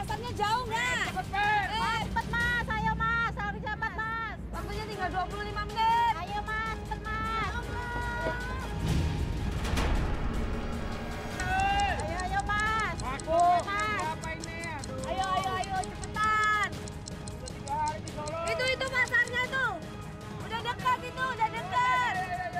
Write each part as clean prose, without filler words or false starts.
pasarnya jauh nggak? Cepet mas, ayo mas, harus cepat mas. Waktunya tinggal 25 menit. Ayo mas, cepet mas. Ayo mas. Aku. Mas. Apa ini? Aduh. Ayo, cepetan. Udah 3 hari di Solo. Itu pasarnya tuh. Udah dekat itu, udah dekat.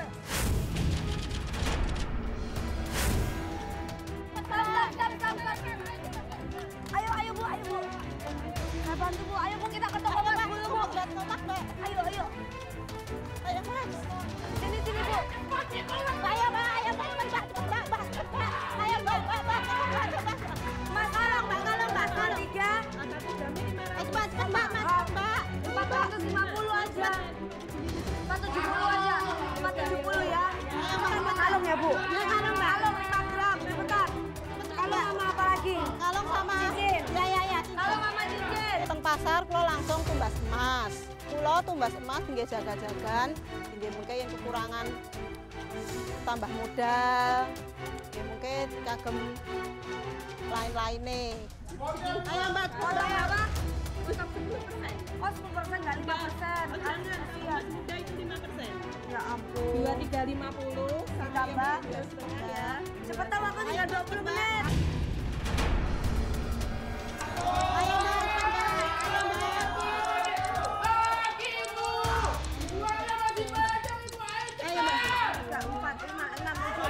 Ayo bu. Saya bantu bu, ayo bu kita ke toko mas dulu bu. Ayo. Ayo mas. Sini bu. Ayo mbak, ayo mbak. Ayo mbak. Mas kalong mbak. 3. Cepat mbak. 450 aja. 470 aja. 470 ya. Mas. Kalong ya bu. Kalong 5 gram. Sebentar. Kalong sama apa lagi? Kalong sama cincin. Ya. Kalong sama cincin. Teng pasar kulo langsung tumbas emas. Kulo tumbas emas nggih jaga-jagan, nggih mungkin yang kekurangan tambah modal, nggih mungkin kagem lain-lainnya. Ayo mbak, Modal apa? Utang 10%. Oh 10% nggak 5%. Iya. Muda itu 5%. Ya ampun. 2350 Tambah. ya. Cepetan waktu tinggal 20 menit. ayo mbak. Ayo mbak. 4, 5, 6, 7,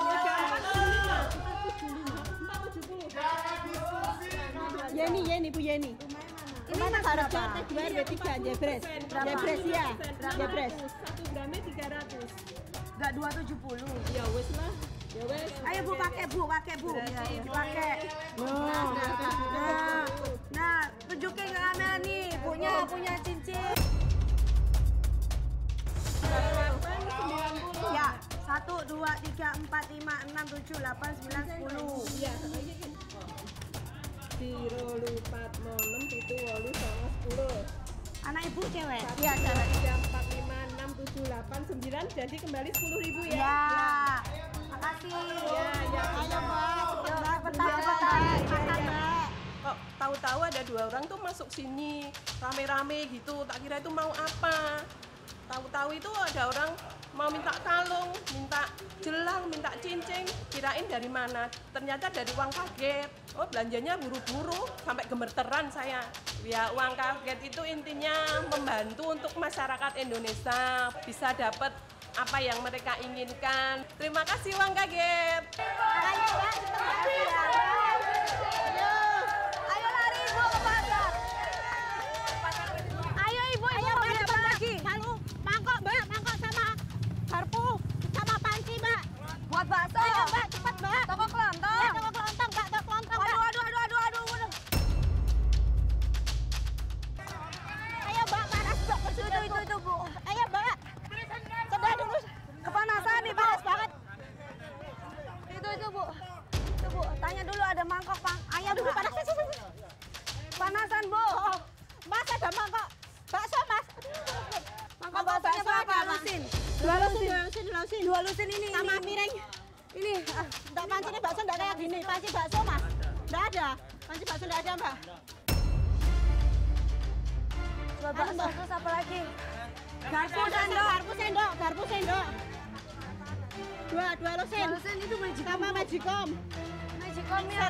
8, 9. Yeni Bu Yeni. Ini mas Harga berapa? T2 RW3 Jebres. Ya. Jebres. 1 gramnya 300. Nggak 270. Ya wes lah. Ya wes. Ayo bu, pakai bu. Pakai. Nah, tunjukin ke kamera nih, punya cincin. Ya, 1, 2, 3, 4, 5, 6, 7, 8, 9, 10. Iya, sakjane iki. 0, 4, 6, 7, 8, 9, 10. Anak ibu cewek? 1, Iya, 2, cewek. 3, 4, 5, 6, 7, 8, 9. Jadi kembali 10.000 ya. Ya, makasih. Ya. Ayo mbak. Cepetan. Kok tahu-tahu ada 2 orang tuh masuk sini rame-rame gitu, tak kira itu mau apa. Tahu-tahu itu ada orang mau minta kalung, minta gelang, minta cincin, kirain dari mana, ternyata dari uang kaget. Oh belanjanya buru-buru sampai gemeteran saya. Ya uang kaget itu intinya membantu untuk masyarakat Indonesia bisa dapat apa yang mereka inginkan. Terima kasih uang kaget. Ayo mbak, Ayo lari ibu ke pasar. Ayo ibu beli apa lagi? Lalu mangkok sama garpu sama panci mbak. Buat bakso. Ayo mbak, cepat mbak. Toko kelontong. Toko kelontong mbak, toko kelontong mbak. Aduh. Ayo mbak, panas mbak. Itu bu. Ayo mbak. Sedah dulu. Kepanasan nih bu. Panas banget. Itu bu. Tanya dulu ada mangkok bang. Ayo dulu panas. Panasan bu. Oh, mas ada mangkok bakso mas. Mangkok baksonya berapa? Lusin. Dua lusin ini. Sama miring. Ini. Enggak panci ini bakso enggak kayak gini. Panci bakso mas. Enggak ada. Panci bakso enggak ada mbak. Dua bakso terus apa lagi? Garpu sendok. Dua lusin. Lusin itu magic. Sama magicom. Magicom ya.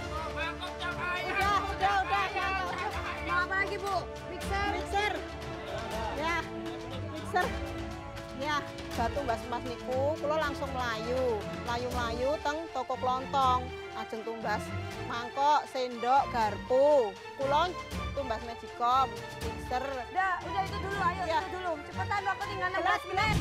Udah. Mau apa lagi bu? Mixer. Ya. Mixer. Ya, batu mbak emas niku, kulo langsung melayu teng toko kelontong, ajeng tumbas mangkok, sendok, garpu, kulo tumbas magicom, mixer. Udah itu dulu, ayo Ya. itu dulu. Cepetan waktu tinggal 16 menit.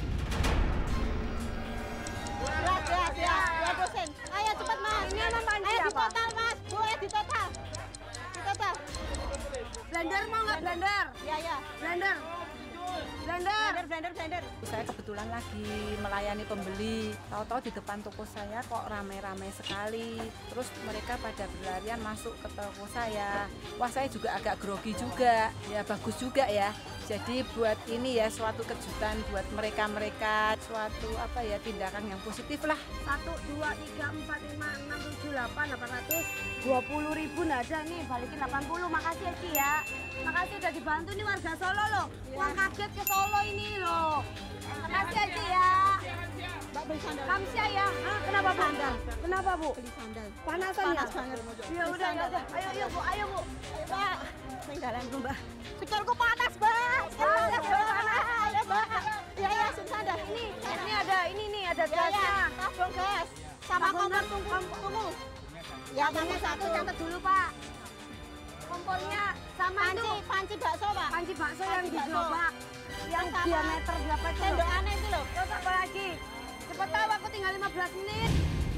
Ya, dosen. Ayo cepat mas. Ini sama panci Ayo apa? di total mas, boleh di total. Di total. Blender mau nggak blender? Ya. Blender. Blender. Saya kebetulan lagi melayani pembeli. Tahu-tahu di depan toko saya kok ramai-ramai sekali. Terus mereka pada berlarian masuk ke toko saya. Wah, saya juga agak grogi juga. Ya bagus juga ya. Jadi buat ini ya suatu kejutan buat mereka-mereka. Suatu apa ya tindakan yang positif lah. 1, 2, 3, 4, 5, 6, 7, 8, 820.000 nggak ada nih, balikin 80. Makasih ya Ci ya. Makasih udah dibantu nih warga Solo loh. Wah kaget ke Solo ini loh. Makasih ya Ci ya. Mbak beli sandal. Kamsia ya. Hah, kenapa Bu? Kenapa Bu? Beli sandal. Panasan ya? Panas banget. Ya udah. Ayo Bu. Ayo Mbak. Sandal Bu Mbak. Sekolku panas Mbak. Panas. Ayo Mbak. Ya sandal. Ini ada ada gasnya. Tabung gas. Sama kompor tunggu. Ya kamu satu. Catat dulu Pak. Kompornya sama itu. Panci bakso Pak. Panci bakso yang di gerobak. Yang diameter berapa itu? Sendok aneh itu loh. Terus apa lagi? Cepet tahu aku tinggal 15 menit.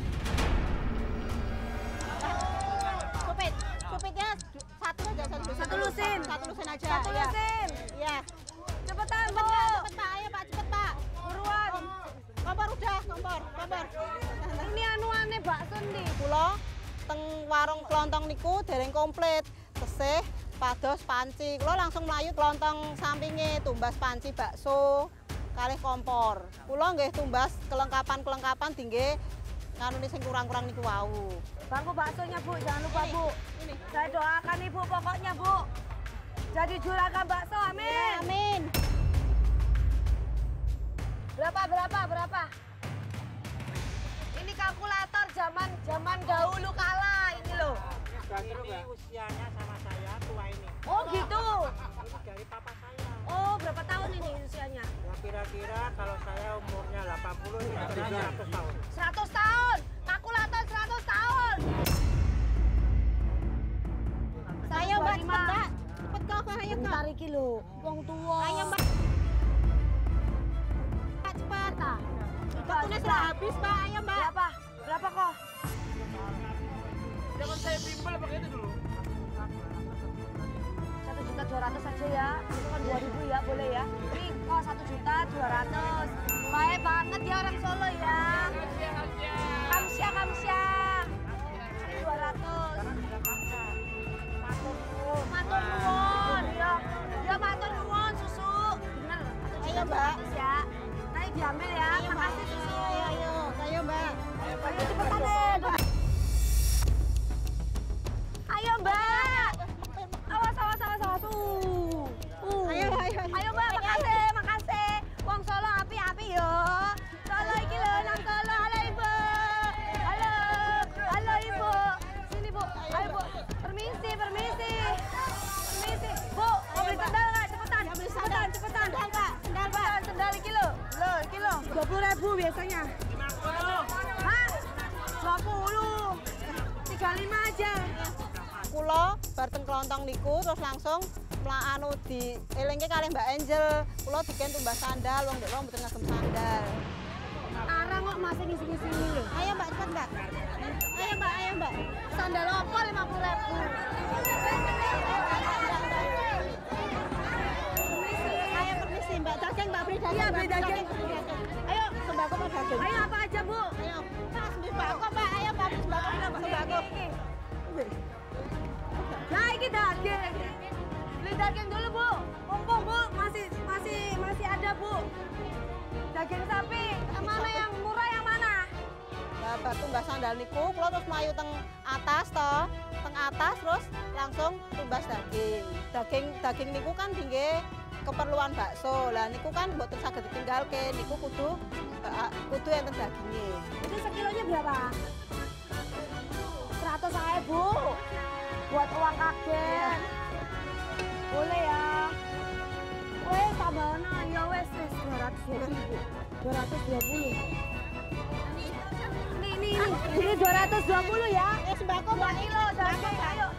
Supitnya satu aja Satu lusin. Satu lusin aja. Satu ya. lusin. Iya. Cepetan Bu. Cepet Pak, ayo Pak, cepet Pak. Buruan. Kompor udah, kompor. Ini anuane bakso nih. Kula teng warung kelontong niku dereng komplit. Tesih, pados, panci. Kula langsung mlayu kelontong sampinge tumbas panci bakso kalih kompor. Kula nggih tumbas kelengkapan tingge nganune sing kurang-kurang niku wau. Bangku baksonya Bu, jangan lupa Bu. Saya doakan Ibu pokoknya Bu. Jadi juragan bakso, amin. Ya, amin. Berapa? Ini kalkulator zaman dahulu kala ini loh. Ini usianya sama saya, tua ini. Oh gitu. Ini dari papa saya. Oh berapa tahun ini usianya? Ya, kira-kira kalau saya umurnya 80, ya 100 tahun. 100 tahun. Kalkulator 100 tahun. Saya Mbak, cepet Mbak. Cepet kok, ayo kok. Bentar iki lho, wong tua. Ayo Mbak. Cepet. Waktunya sudah habis Mbak, ayo Mbak. Berapa kok? Jangan saya bimbel pakai itu dulu. 1.200.000 saja ya. Itu kan 2.000 ya, boleh ya. Ini kok 1.200.000. Baik banget ya orang Solo ya. Kamsia. 200. Matur nuwun. Ya matur nuwun susu. Bener. Ayo Mbak. 1.200.000 ya. Nanti diambil ya. Makasih susu. Ayo Mbak. Ayo cepetan deh. Ayo Mbak. Awas. Ayo Mbak, makasih. Wong Solo api-api yo. Solo iki lho, nang Solo. Halo Ibu. Halo Ibu. Sini Bu. Ayo Bu. Permisi. Bu, mau beli sendal nggak? Cepetan. Cepetan. Sendal iki lho. Iki lho. 20.000 biasanya. Hah? 20. 35 aja. Kula bar teng kelontong niku terus langsung anu di elingke kalih Mbak Angel. Kula diken tumbas sandal, wong ndek wong mboten ngagem sandal. Arang kok masih ngisi-ngisi ini lho. Ayo Mbak, cepet Mbak. Ayo Mbak. Sandal opo 50.000? Ayo permisi Mbak, daging Mbak beli daging. Iya, beli daging. Ayo sembako Mbak daging. Ayo apa aja Bu? Ayo. Mas sembako Mbak, ayo Mbak sembako. Nah, ini daging. Beli daging dulu, Bu. Mumpung, Bu, masih ada, Bu. Daging sapi. Yang mana yang murah, yang mana? Lah bar tumbas sandal niku kula terus mlayu teng atas toh. Teng atas terus langsung tumbas daging. Daging niku kan tinggi keperluan bakso. Lah niku kan mboten saged ditinggalke. Niku kudu enten dagingnya. Itu sekilonya berapa? 100 aja, Bu. Buat uang kaget. Boleh ya. Wes tambahan ya wes 220. Ini 220 ya. Sembako 2 kilo daging, ayo.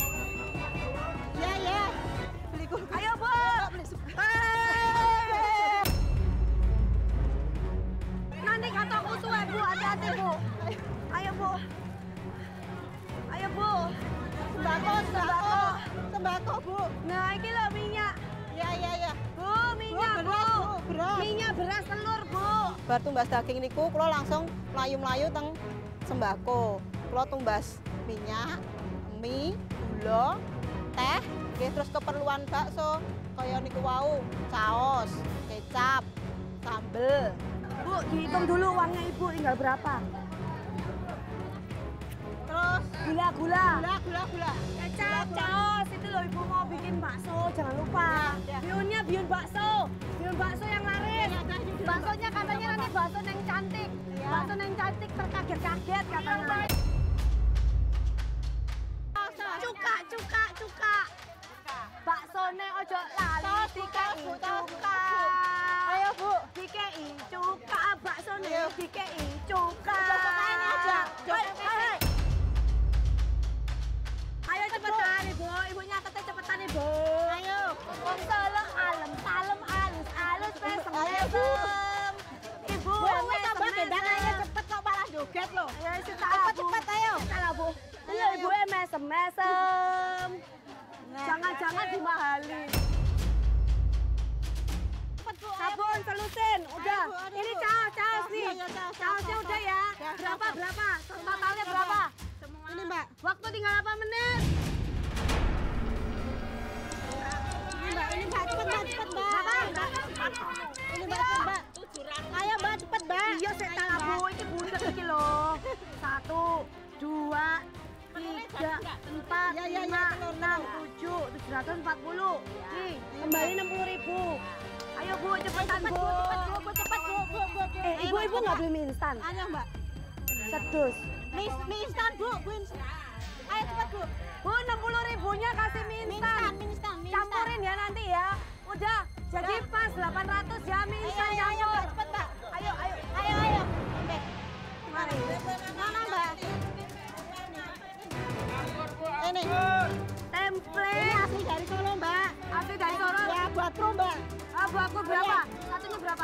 Ya. Beli kulkas. Ayo, Bu. Nanti kata aku suwe, Bu. Hati-hati, Bu. Ayo, Bu. Sembako Bu. Nah, ini loh minyak. Ya. Bu, minyak, Bu. Bar tumbas daging niku kula langsung mlayu-mlayu teng sembako. Kula tumbas minyak, mie, gula, teh, nggih terus keperluan bakso kaya niku wau, saos, kecap, sambel. Bu, dihitung dulu uangnya Ibu tinggal berapa? Terus Gula. gula. Kecap, saus, itu loh Ibu mau bikin bakso, jangan lupa. Bihunnya bihun bakso yang laris. Baksonya katanya nanti bakso yang cantik. Bakso yang cantik terkaget-kaget katanya. Cuka. Baksone ojo lali dikei cuka. Ayo Bu, Dikei cuka, baksone dikei cuka. Coba aja. Ayo cepetan Ibu, Ibu nyatetnya cepetan Ibu. Ayo. Wong Solo alem, salem alus mesem. Ayo, Bu. Ibu, wes tambah gendang ayo cepet kok malah joget loh. Ya cepet ayo. Salah Bu. Iya Ibu mesem. Jangan dimahali. Sabun, selusin, udah. Ini caos nih. Caosnya udah ya. Berapa? Totalnya berapa? Ini Mbak. Waktu tinggal 8 menit. Ini Mbak cepet Mbak. Berapa? Ini Mbak cepet Mbak. Ayo Mbak cepet Mbak. Iya saya salah Bu, ini buntut iki loh. 1, 2, 3, 4, 5, 6, 7, 740. Nih, kembali 60.000. Ayo Bu, cepetan Bu. Cepet Bu. Ibu nggak beli mie instan? Ayo Mbak. Sedus. Mie instan Bu. Ayo cepet Bu. Bu, 60.000-nya kasih mie instan. Campurin ya nanti ya. Udah, jadi pas 800 ya mie instan campur. Cepet Mbak. Ayo. Oke. Mari. Mana Mbak? Ini. Tempe. Ini asli dari Solo Mbak. Asli dari Solo. Ya buat pro Mbak. Bu aku berapa? Satunya berapa?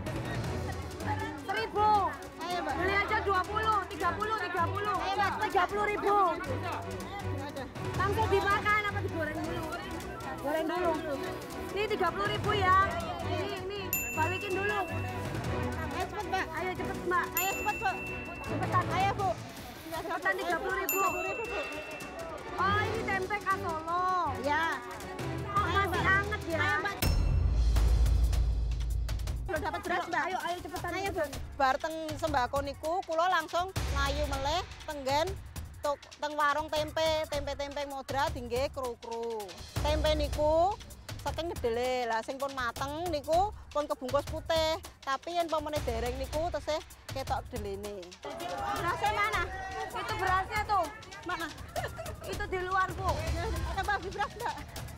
1.000. Ayo Mbak. Beli aja 20, 30. 30.000. Langsung dimakan apa digoreng dulu? Goreng dulu. Ini 30.000 ya. Ini balikin dulu. Ayo cepet Mbak. Ayo cepet Mbak. Ayo cepet Bu. Cepetan. Ayo Bu. Cepetan 30.000. 30.000 Bu. Oh ini tempe khas Solo. Ya. Oh masih anget ya. Ayo Mbak. Belum dapat beras Mbak. Ayo cepetan. Ayo Bu. Bar teng sembako niku kula langsung mlayu meleh tenggen teng warung tempe modra dingge kru-kru. Tempe niku saking ngedele. Lah sing pun mateng niku pun kebungkus putih. Tapi yen pemene dereng niku tesih ketok delene. Berasnya mana? Itu berasnya tuh. Mana? Itu di luar Bu. Ada babi beras Mbak.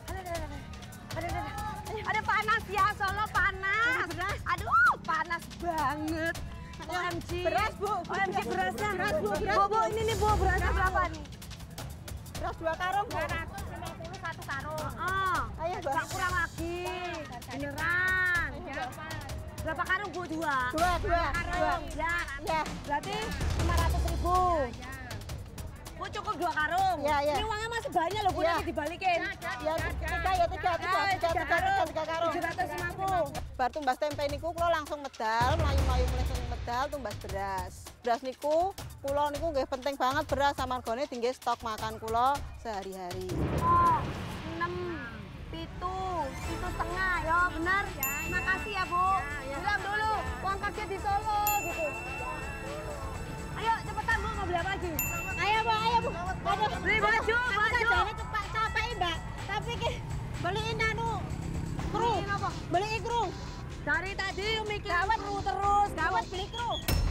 Ada panas ya, Solo panas. Aduh, panas banget. OMG. Beras Bu. OMG berasnya. Beras Bu. Bu, ini nih Bu, berasnya berapa nih? Beras 2 karung Bu. 251 karung. Ayo Bu. Gak kurang lagi. Beneran. Berapa karung Bu? 2. 2 karung. Ya, berarti 500.000. Bu cukup 2 karung. Ya. Ini uangnya masih banyak loh Bu, Ya. nanti dibalikin. Ya, 3 karung. 750. Bar tumbas tempe niku kula langsung medal, mlayu-mlayu mulih sing medal tumbas beras. Beras niku kula niku nggih penting banget beras amargane tinggi stok makan kula sehari-hari. 6, 7 setengah ya benar. Makasih ya Bu. Bilang dulu uang kaget di Solo gitu. Ayo cepetan Bu, mau beli apa lagi? Ayo Bu. Aduh, Beli baju. Sajane cepat capek Mbak. Tapi beliin kru. Beliin apa? Beliin kru. Dari tadi mikir kru terus. Dawet beli kru.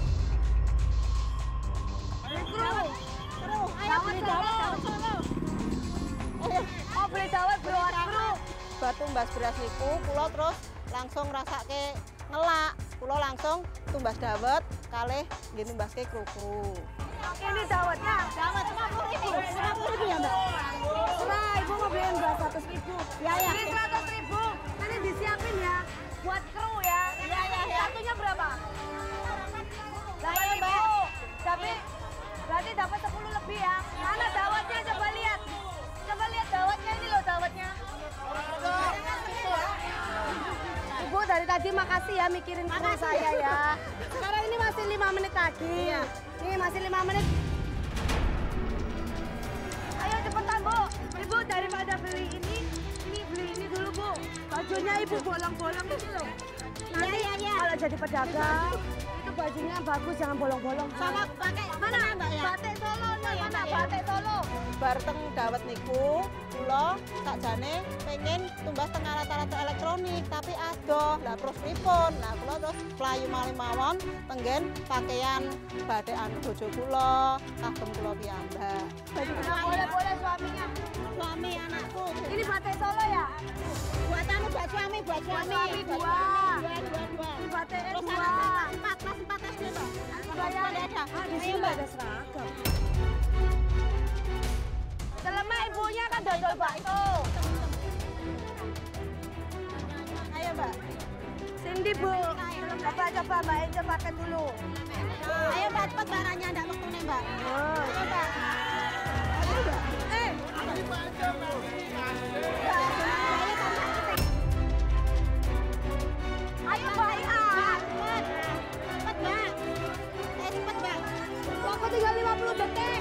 Beli kru. Kru. Ayo Dawet beli Solo. dawet Solo. Ayo. Oh beli dawet beli kru. Bar tumbas beras niku kula terus langsung ngrasake ngelak. Kula langsung tumbas dawet kalih nggih numbaske kru-kru. Ini dawetnya. Dawet 50.000 ya Mbak. Serah Ibu mau beliin 200.000. Ya. Beli 100.000. Nanti disiapin ya buat kru ya. Ya. Satunya berapa? Lah Iya, Ibu. Tapi berarti dapat 10 lebih ya. Mana dawetnya coba lihat. Coba lihat dawetnya ini loh dawetnya. Ibu dari tadi makasih ya mikirin kru saya ya. Sekarang ini masih 5 menit lagi. Nih masih 5 menit. Ayo cepetan Bu. Ibu daripada beli ini beli ini dulu Bu. Bajunya Ibu bolong-bolong itu loh. Nanti kalau jadi pedagang itu bajunya bagus jangan bolong-bolong. Sama pakai Mana Mbak ya? batik Solo nih, mana batik Solo? Bar teng dawet niku, kula sakjane pengen tumbas teng alat-alat elektronik tapi adoh. Lah terus pripun? Nah kula terus playu malih mawon tenggen pakaian badekan bojo kula, kagem kula piyambak. Boleh suaminya. Suami anakku. Ini batik Solo ya? Buat anu buat suami. Suami dua. Dua. Ini batiknya Terus dua. anak kelas 4 SD toh. Saya ada. di sini ada seragam. Selama ibunya kan dodol bakso. Ayo Mbak. Cindy Bu, coba Mbak Ence pakai dulu. Ayo Mbak cepet barangnya ndak wektune Mbak. Ayo Mbak. Ayo Mbak Ia. Cepet Mbak. Cepet Mbak. Waktu tinggal 50 detik.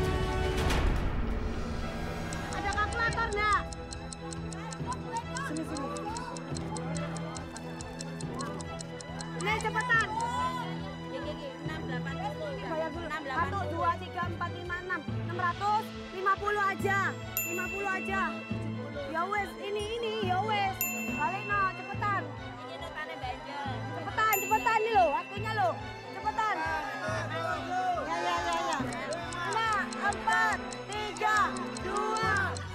Ada kalkulator nggak? Sini. Nih cepetan. Bayar dulu. 1, 2, 3, 4, 5, 6. 650 aja. 50 aja. Ya wes, ini ya wes. Balik no, cepetan. Cepetan nih lo, waktunya lo. Cepetan. Ya. 5, 4, 3, 2,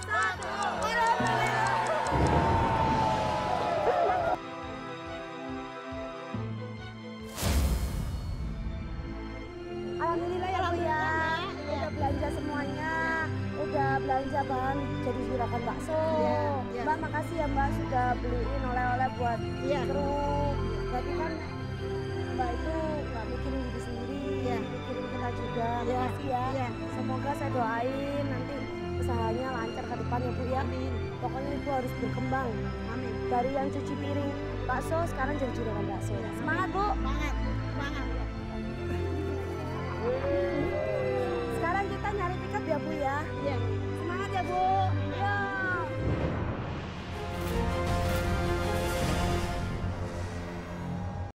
1. Alhamdulillah ya Bu ya. Udah belanja semuanya. Udah belanja bahan jadi juragan bakso. Mbak makasih ya Mbak sudah beliin oleh-oleh buat kru. Berarti kan Mbak itu nggak mikirin diri sendiri, mikirin kita juga. Makasih ya. Semoga saya doain nanti usahanya lancar ke depan ya Bu ya. Pokoknya Ibu harus berkembang. Amin. Dari yang cuci piring bakso sekarang jadi juragan bakso. Semangat Bu. Semangat.